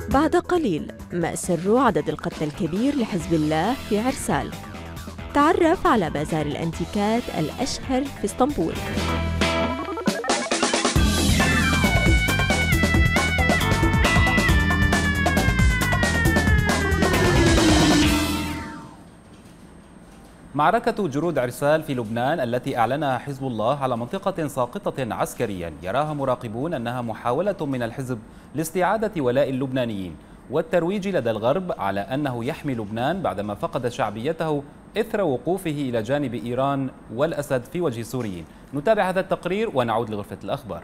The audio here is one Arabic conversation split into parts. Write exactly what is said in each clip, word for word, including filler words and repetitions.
بعد قليل ما سر عدد القتلى الكبير لحزب الله في عرسال. تعرف على بازار الأنتيكات الأشهر في اسطنبول. معركة جرود عرسال في لبنان التي أعلنها حزب الله على منطقة ساقطة عسكريا يراها مراقبون أنها محاولة من الحزب لاستعادة ولاء اللبنانيين والترويج لدى الغرب على أنه يحمي لبنان بعدما فقد شعبيته إثر وقوفه إلى جانب إيران والأسد في وجه السوريين. نتابع هذا التقرير ونعود لغرفة الأخبار.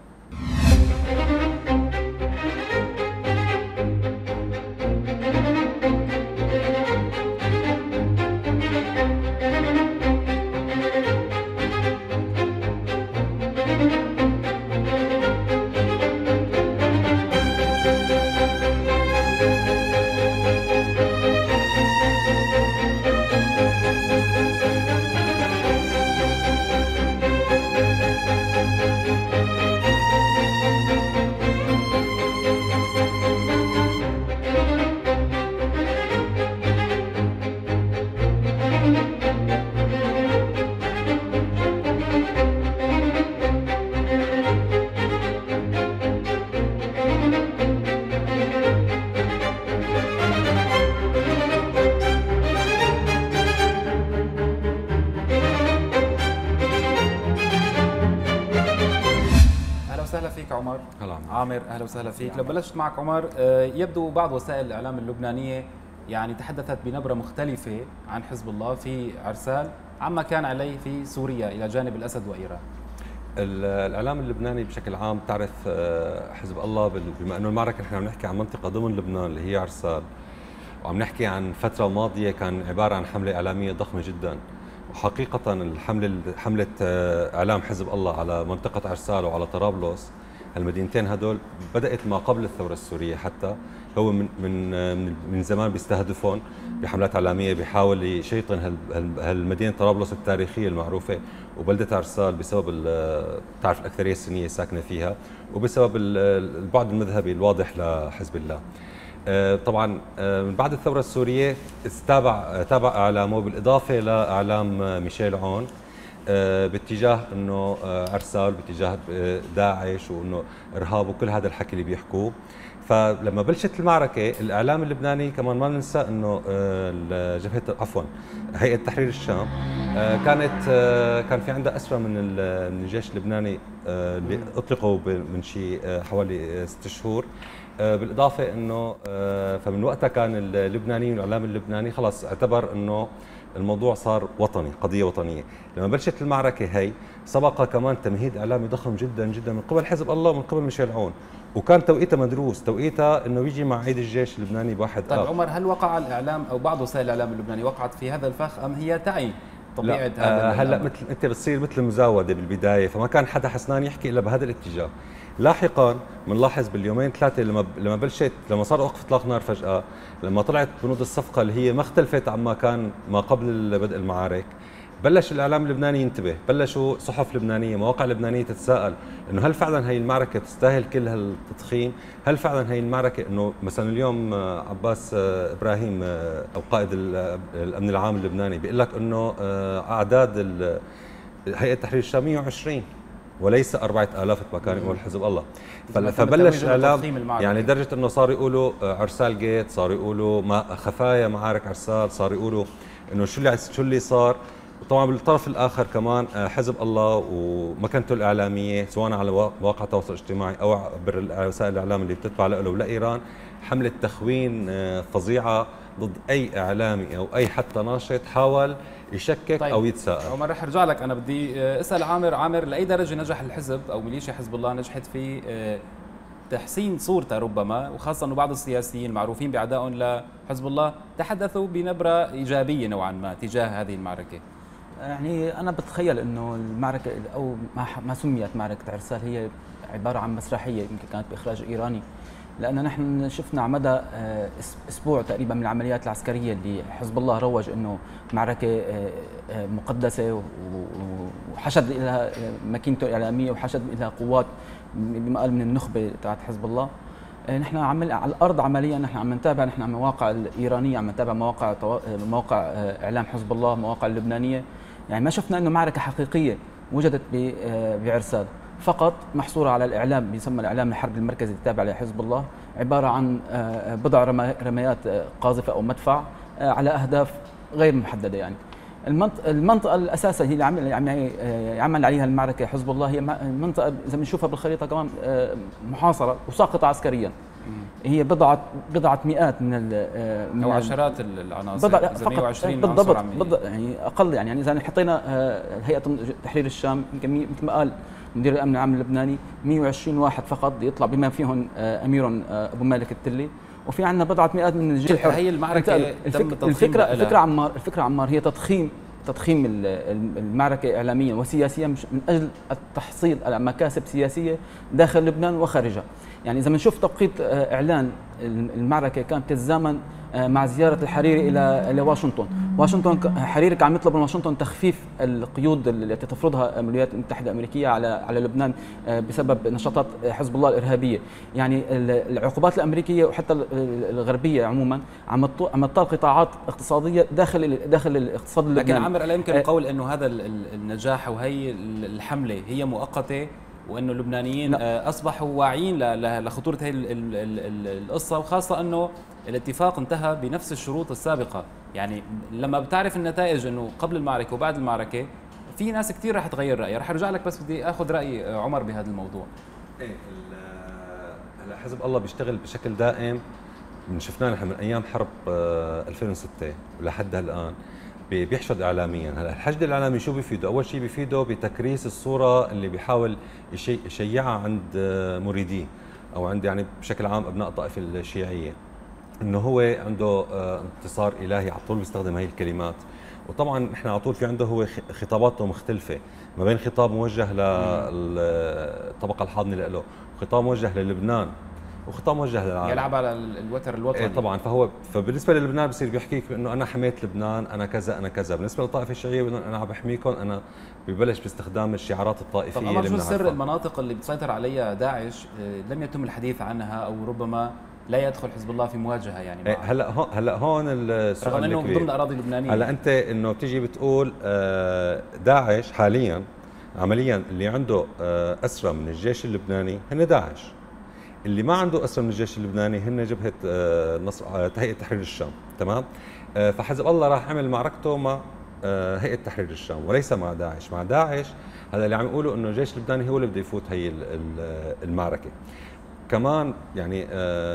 اهلا فيك عمر. هلا عامر، اهلا وسهلا فيك. لو بلشت معك عمر، يبدو بعض وسائل الاعلام اللبنانيه يعني تحدثت بنبره مختلفه عن حزب الله في عرسال عما كان عليه في سوريا الى جانب الاسد وايران. الاعلام اللبناني بشكل عام تعرف حزب الله بما انه المعركه نحن عم نحكي عن منطقه ضمن لبنان اللي هي عرسال، وعم نحكي عن فتره ماضيه كان عباره عن حمله اعلاميه ضخمه جدا. وحقيقة الحملة حملة إعلام حزب الله على منطقة عرسال وعلى طرابلس، المدينتين هدول بدأت ما قبل الثورة السورية، حتى هو من من من زمان بيستهدفون بحملات إعلامية، بيحاول يشيطن هالمدينة طرابلس التاريخية المعروفة وبلدة عرسال بسبب تعرف الأكثرية السنية ساكنة فيها وبسبب البعد المذهبي الواضح لحزب الله. طبعا من بعد الثورة السورية استابع تابع اعلامه بالاضافه لاعلام ميشيل عون باتجاه انه عرسال، باتجاه داعش وانه ارهاب وكل هذا الحكي اللي بيحكوه. فلما بلشت المعركه الاعلام اللبناني كمان ما ننسى انه جبهه عفوا هيئه تحرير الشام كانت كان في عندها اسرى من من الجيش اللبناني اللي اطلقوا من شيء حوالي ست شهور. بالاضافه انه فمن وقتها كان اللبنانيين والاعلام اللبناني خلص اعتبر انه الموضوع صار وطني، قضيه وطنيه. لما بلشت المعركه هي سبق كمان تمهيد اعلامي ضخم جدا جدا من قبل حزب الله ومن قبل ميشيل عون، وكان توقيتها مدروس، توقيتها انه يجي مع عيد الجيش اللبناني بواحد طيب آه. عمر، هل وقع الاعلام او بعض وسائل الاعلام اللبناني وقعت في هذا الفخ ام هي تعي طبيعه هذا آه هلا مثل انت بتصير مثل المزاوده بالبدايه، فما كان حدا حسنان يحكي الا بهذا الاتجاه. لاحقا بنلاحظ باليومين ثلاثه لما لما بلشت لما صار وقف اطلاق نار فجاه، لما طلعت بنود الصفقه اللي هي ما اختلفت عما كان ما قبل بدء المعارك، بلش الاعلام اللبناني ينتبه، بلشوا صحف لبنانيه، مواقع لبنانيه تتساءل انه هل فعلا هي المعركه تستاهل كل هالتضخيم؟ هل فعلا هي المعركه انه مثلا اليوم عباس ابراهيم او قائد الامن العام اللبناني بيقول لك انه اعداد هيئه تحرير الشام مئة وعشرين وليس أربعة آلاف ما كان يقول حزب الله. فبلش اعلام يعني لدرجه انه صاروا يقولوا عرسال جيت، صاروا يقولوا ما خفايا معارك عرسال، صاروا يقولوا انه شو اللي شو اللي صار. وطبعا بالطرف الاخر كمان حزب الله ومكانته الاعلاميه سواء على مواقع التواصل الاجتماعي او عبر وسائل الاعلام اللي بتتبع له ولايران، حمله تخوين فظيعه ضد اي اعلامي او اي حتى ناشط حاول يشكك طيب. او يتساءل. عمر رح ارجع لك، انا بدي اسال عامر. عامر، لاي درجه نجح الحزب او ميليشيا حزب الله نجحت في تحسين صورته ربما، وخاصه انه بعض السياسيين المعروفين بعدائهم لحزب الله تحدثوا بنبره ايجابيه نوعا ما تجاه هذه المعركه؟ يعني انا بتخيل انه المعركه او ما سميت معركه عرسال هي عباره عن مسرحيه يمكن كانت باخراج ايراني، لأن نحن شفنا على مدى أسبوع تقريبا من العمليات العسكرية اللي حزب الله روج أنه معركة مقدسة وحشد لها ماكينته الإعلامية وحشد لها قوات بما قال من النخبة تاعت حزب الله. نحن عمل على الارض عمليا نحن عم نتابع نحن المواقع الايرانيه، عم نتابع مواقع مواقع اعلام حزب الله، مواقع اللبنانيه، يعني ما شفنا انه معركه حقيقيه وجدت بعرسال، فقط محصوره على الاعلام بيسمى الاعلام الحربي المركزي التابع لحزب الله، عباره عن بضع رميات قاذفه او مدفع على اهداف غير محدده. يعني المنطقه الاساسيه هي اللي عم عم يعمل عليها المعركه حزب الله هي منطقه اذا بنشوفها بالخريطه كمان محاصره وساقطه عسكريا. هي بضعه بضعه مئات من ال او عشرات العناصر، بضع فقط بالضبط بالضبط، يعني اقل يعني يعني اذا حطينا هيئه تحرير الشام يمكن مثل ما قال مدير الامن العام اللبناني مئة وعشرين واحد فقط يطلع بما فيهم اميرهم ابو مالك التلي، وفي عندنا بضعه مئات من الجيش الحر. هي المعركه الفكره الفكره, الفكرة عمار الفكره عمار هي تضخيم تضخيم المعركه اعلاميا وسياسيا من اجل التحصيل على مكاسب سياسيه داخل لبنان وخارجها. يعني اذا بنشوف توقيت اعلان المعركه كانت تتزامن مع زياره الحريري الى الى واشنطن، واشنطن حريري كان يطلب من واشنطن تخفيف القيود التي تفرضها الولايات المتحده الامريكيه على على لبنان بسبب نشاطات حزب الله الارهابيه. يعني العقوبات الامريكيه وحتى الغربيه عموما عم عم تطال قطاعات اقتصاديه داخل داخل الاقتصاد اللبناني. لكن عامر، الا يمكن القول انه هذا النجاح وهي الحمله هي مؤقته، وانه اللبنانيين لا. اصبحوا واعيين لخطوره هذه القصه، وخاصه انه الاتفاق انتهى بنفس الشروط السابقه. يعني لما بتعرف النتائج انه قبل المعركه وبعد المعركه، في ناس كثير رح تغير رايها. رح ارجع لك بس بدي اخذ راي عمر بهذا الموضوع. ايه هلا حزب الله بيشتغل بشكل دائم، من شفناه نحن من ايام حرب ألفين وستة ولحد الان بيحشد اعلاميا. هلا الحشد الاعلامي شو بيفيده؟ اول شيء بيفيده بتكريس الصوره اللي بيحاول يشيعها عند مريديه او عند يعني بشكل عام ابناء الطائفه الشيعيه، انه هو عنده انتصار الهي، على طول بيستخدم هي الكلمات. وطبعا نحن على طول في عنده هو خطاباته مختلفه، ما بين خطاب موجه للطبقه الحاضنه له، وخطاب موجه للبنان، وخطاب موجه للعالم، يلعب على الوتر الوطني. إيه طبعا. فهو فبالنسبه للبنان بصير بيحكيك انه انا حميت لبنان، انا كذا انا كذا. بالنسبه للطائفه الشيعيه بيقول انا عم بحميكم، انا ببلش باستخدام الشعارات الطائفيه. طب أمر شو سر المناطق اللي بتسيطر عليها داعش لم يتم الحديث عنها، او ربما لا يدخل حزب الله في مواجهه يعني معه؟ هلا هون هلا هون السؤال رغم انه ضمن اراضي لبنانيه. هلا انت انه بتيجي بتقول داعش حاليا عمليا اللي عنده اسرى من الجيش اللبناني هن داعش، اللي ما عنده اسرى من الجيش اللبناني هن جبهه نصر هيئه تحرير الشام، تمام؟ فحزب الله راح عمل معركته مع هيئه تحرير الشام وليس مع داعش. مع داعش هذا اللي عم يقولوا انه الجيش اللبناني هو اللي بده يفوت هي المعركه. كمان يعني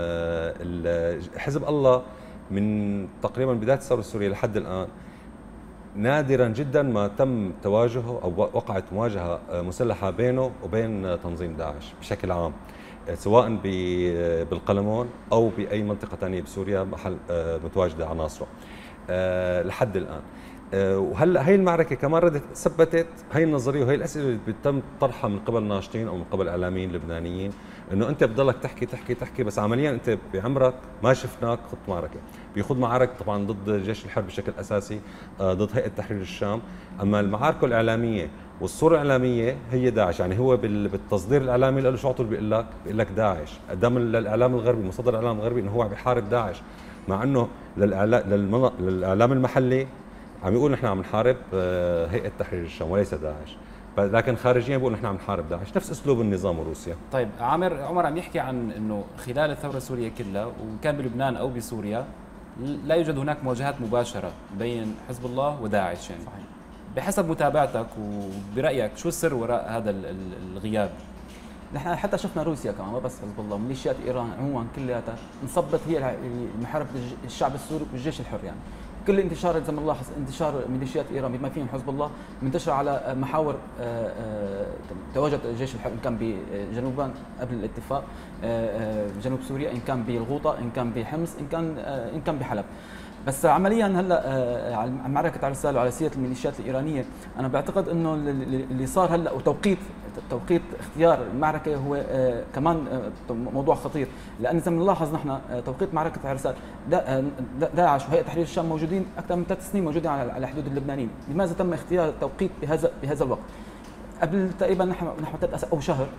حزب الله من تقريبا بدايه الثوره السوريه لحد الان نادرا جدا ما تم تواجهه او وقعت مواجهه مسلحه بينه وبين تنظيم داعش بشكل عام، سواء بالقلمون او باي منطقه ثانيه بسوريا محل متواجده عناصره لحد الان. وهلا هي المعركه كمان ردت ثبتت هي النظريه وهي الاسئله اللي بتم طرحها من قبل ناشطين او من قبل اعلاميين لبنانيين، انه انت بتضلك تحكي تحكي تحكي بس عمليا انت بعمرك ما شفناك خط معركه. بيخوض معارك طبعا ضد جيش الحرب بشكل اساسي، ضد هيئه تحرير الشام، اما المعارك الاعلاميه والصوره الاعلاميه هي داعش. يعني هو بالتصدير الاعلامي له شو على طول بيقول لك بيقول لك داعش قدام الاعلام الغربي، مصدر الاعلام الغربي انه هو عم بيحارب داعش، مع انه للاعلام المحلي عم يقول نحن عم نحارب هيئه تحرير الشام وليس داعش، لكن خارجيا بيقول نحن عم نحارب داعش، نفس اسلوب النظام وروسيا. طيب عامر، عمر عم يحكي عن انه خلال الثوره السوريه كلها وان كان بلبنان او بسوريا لا يوجد هناك مواجهات مباشره بين حزب الله وداعش يعني. صحيح. بحسب متابعتك وبرايك شو السر وراء هذا الغياب؟ نحن حتى شفنا روسيا كمان، ما بس حزب الله، ميليشيات ايران عموما كلياتها انصبت هي محاربه الشعب السوري والجيش الحر. يعني كل انتشار زي ما نلاحظ انتشار ميليشيات ايران بما فيهم حزب الله منتشره على محاور تواجد الجيش الحر، ان كان بجنوبان قبل الاتفاق جنوب سوريا، ان كان بالغوطه، ان كان بحمص، ان كان ان كان بحلب. بس عمليا هلا على معركه عرسال وعلى سيره الميليشيات الايرانيه، انا بعتقد انه اللي صار هلا وتوقيت توقيت اختيار المعركه هو كمان موضوع خطير، لان زي ما بنلاحظ نحن توقيت معركه عرسال داعش وهيئه تحرير الشام موجودين اكثر من ثلاث سنين موجودين على حدود اللبنانيين، لماذا تم اختيار التوقيت بهذا بهذا الوقت؟ قبل تقريبا نحن نحو ثلاث او شهر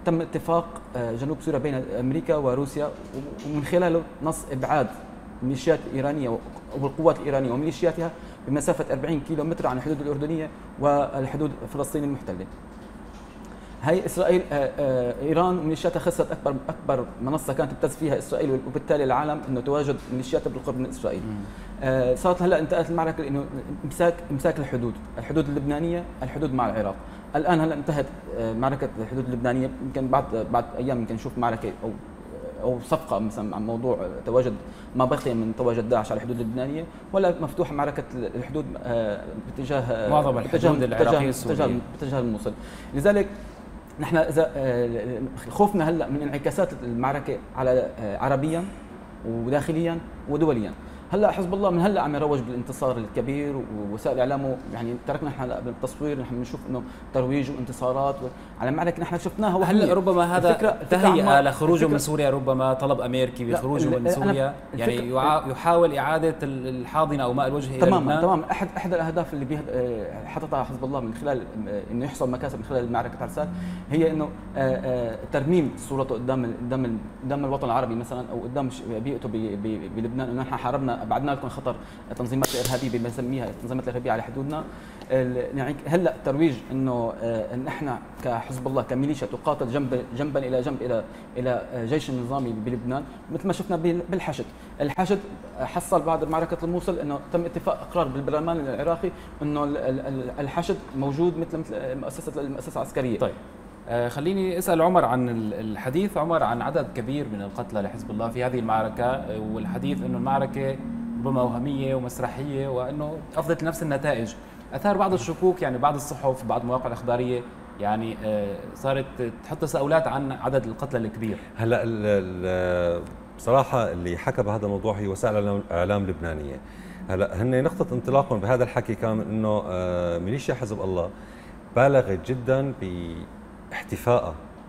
تم اتفاق جنوب سوريا بين امريكا وروسيا، ومن خلاله نص ابعاد الميليشيات الايرانيه والقوات الايرانيه وميليشياتها بمسافه أربعين كيلو متر عن الحدود الاردنيه والحدود فلسطين المحتله. هي اسرائيل ايران وميليشياتها خسرت اكبر اكبر منصه كانت تبتز فيها اسرائيل، وبالتالي العالم انه تواجد ميليشياتها بالقرب من اسرائيل. صارت هلا انتقلت المعركه انه امساك امساك الحدود، الحدود اللبنانيه، الحدود مع العراق. الان هلا انتهت معركه الحدود اللبنانيه، يمكن بعد بعد ايام يمكن نشوف معركه او او صفقه مثلا عن موضوع تواجد ما بقي من تواجد داعش على الحدود اللبنانيه، ولا مفتوحه معركه الحدود باتجاه معظم الحدود العراقيه السوريه باتجاه الموصل. لذلك نحن اذا خوفنا هلا من انعكاسات المعركه على عربيا وداخليا ودوليا. هلا حزب الله من هلا عم يروج بالانتصار الكبير، ووسائل اعلامه يعني تركنا نحن هلا بالتصوير نحن بنشوف انه ترويج وانتصارات على معركه نحن شفناها وهميه. هلا ربما هذا تهيئه لخروجه من سوريا، ربما طلب امريكي بخروجه من سوريا، يعني يحاول اعاده الحاضنه او ماء الوجه الى تماما لبنان. تماما احد احد الاهداف اللي حطتها حزب الله من خلال انه يحصل مكاسب من خلال معركه عرسال هي انه ترميم صورته قدام قدام قدام الوطن العربي مثلا، او قدام بيئته بلبنان، انه نحن حاربنا بعدنا لكم خطر التنظيمات الارهابيه بنسميها التنظيمات الارهابيه على حدودنا. يعني هلا ترويج انه ان احنا كحزب الله كميليشيا تقاتل جنب جنبا الى جنب الى الى جيش النظامي بلبنان، مثل ما شفنا بالحشد. الحشد حصل بعد معركه الموصل انه تم اتفاق اقرار بالبرلمان العراقي انه الحشد موجود مثل مثل مؤسسه المؤسسه العسكريه. طيب آه خليني اسال عمر عن الحديث عمر عن عدد كبير من القتلى لحزب الله في هذه المعركه، والحديث انه المعركه ربما وهميه ومسرحيه وانه افضت نفس النتائج. اثار بعض الشكوك، يعني بعض الصحف بعض المواقع الاخباريه يعني آه صارت تحط تساؤلات عن عدد القتلى الكبير. هلا بصراحه اللي حكى بهذا الموضوع هي وسائل الاعلام اللبنانيه. هلا هن نقطه انطلاقهم بهذا الحكي كان انه آه ميليشيا حزب الله بالغت جدا باحتفائها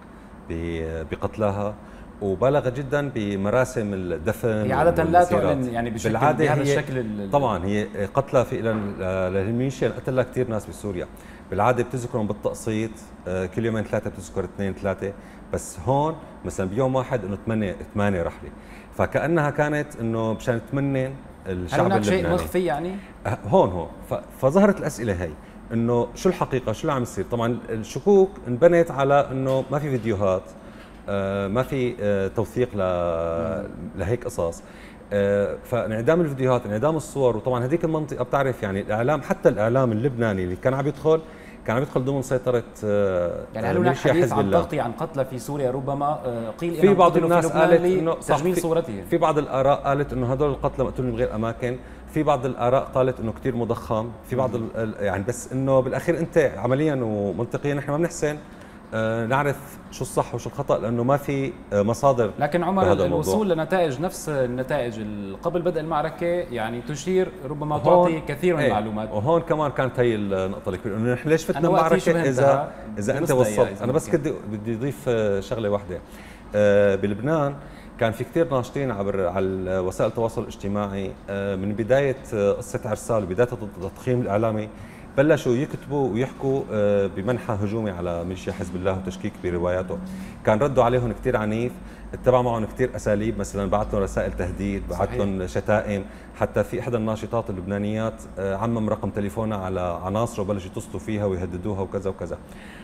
بقتلاها، وبالغت جدا بمراسم الدفن. هي عادة لا تعلن يعني بشكل بهذا الشكل. طبعا هي قتلى في للميليشيا قتلها كثير ناس بسوريا. بالعاده بتذكرهم بالتقسيط، كل يومين ثلاثه بتذكر اثنين ثلاثه، بس هون مثلا بيوم واحد انه ثمانيه ثمانيه رحله، فكانها كانت انه مشان تمنن الشعب اللبناني. شيء مخفي يعني؟ هون هون فظهرت الاسئله هي انه شو الحقيقه، شو اللي عم يصير. طبعا الشكوك انبنت على انه ما في فيديوهات، آه ما في آه توثيق لهيك قصص، آه فانعدام الفيديوهات، انعدام الصور. وطبعا هذيك المنطقه بتعرف يعني الاعلام، حتى الاعلام اللبناني اللي كان عم يدخل كان عم يدخل ضمن سيطره آه يعني هل هناك حديث عن تغطيه عن قتلى في سوريا؟ ربما آه قيل في بعض الناس قالت انه تجميل صورتهم. في بعض الاراء قالت انه هذول القتلى مقتولين بغير اماكن، في بعض الاراء قالت انه كثير مضخم، في بعض يعني بس انه بالاخير انت عمليا ومنطقيا نحن ما بنحسن آه نعرف شو الصح وشو الخطا، لانه ما في آه مصادر. لكن عمر الوصول لنتائج نفس النتائج قبل بدء المعركه يعني تشير ربما تعطي كثير من ايه المعلومات. وهون كمان كانت هي النقطه الكبيره انه نحن ليش فتنا المعركه اذا اذا انت وصلت. انا بس بدي بدي اضيف شغله واحده. آه بلبنان كان في كثير ناشطين عبر على وسائل التواصل الاجتماعي آه من بدايه قصه عرسال وبدايه التضخيم الاعلامي، بلشوا يكتبوا ويحكوا بمنحى هجومي على ميليشيا حزب الله وتشكيك برواياته. كان ردوا عليهم كثير عنيف، اتبع معهم كثير اساليب، مثلا بعث لهم رسائل تهديد، بعث لهم شتائم، حتى في احدى الناشطات اللبنانيات عمم رقم تليفونها على عناصر وبلشوا يتصلوا فيها ويهددوها وكذا وكذا.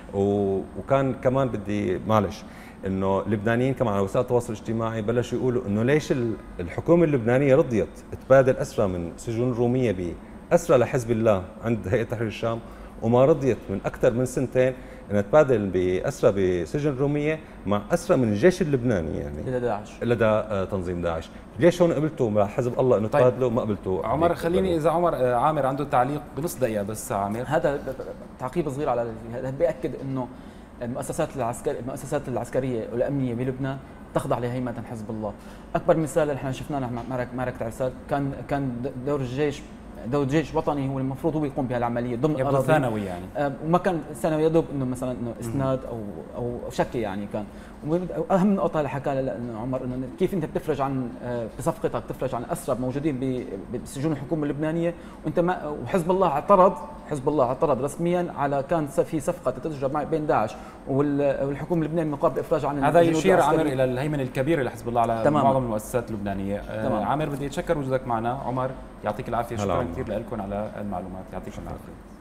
وكان كمان بدي معلش انه اللبنانيين كمان على وسائل التواصل الاجتماعي بلشوا يقولوا انه ليش الحكومه اللبنانيه رضيت تبادل اسرى من سجون روميه ب أسرى لحزب الله عند هيئة تحرير الشام، وما رضيت من أكثر من سنتين أنها تبادل بأسرى بسجن رومية مع أسرى من الجيش اللبناني يعني لدى داعش لدى تنظيم داعش. ليش هون قبلتوا مع حزب الله أنه طيب. تبادلوا ما قبلتوا؟ عمر خليني إذا عمر عامر عنده تعليق بنص دقيقة بس. عامر هذا تعقيب صغير على هذا بيأكد أنه المؤسسات العسكرية المؤسسات العسكرية والأمنية بلبنان تخضع لهيمنة حزب الله. أكبر مثال اللي احنا شفناه معركة معركة عرسال كان كان دور الجيش دوله جيش وطني هو المفروض هو يقوم بهالعمليه ضمن يبدو اراضي ثانوي يعني. آه وما كان ثانوي، يدوب انه مثلا انه اسناد او او شكل يعني كان. واهم نقطه اللي حكى لنا عمر انه كيف انت بتفرج عن آه بصفقتك تفرج عن اسرى موجودين بسجون الحكومه اللبنانيه، وانت ما وحزب الله اعترض حزب الله اعترض رسميا على كان في صفقه تتجرى بين داعش والحكومه اللبنانيه مقابل افراج عن هذا يشير عامر الى الهيمنه الكبيره لحزب الله على تمام. معظم المؤسسات اللبنانيه. آه عامر بدي اتشكر وجودك معنا. عمر يعطيك العافيه، شكرا كثير لكم على المعلومات، يعطيكم العافيه.